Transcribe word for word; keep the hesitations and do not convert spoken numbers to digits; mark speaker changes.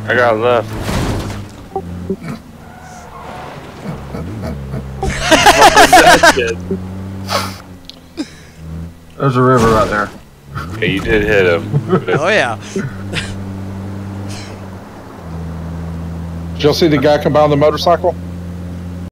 Speaker 1: I got left.
Speaker 2: There's a river right there.
Speaker 1: Yeah, you did hit him.
Speaker 3: Oh yeah.
Speaker 2: Did y'all see the guy come by on the motorcycle?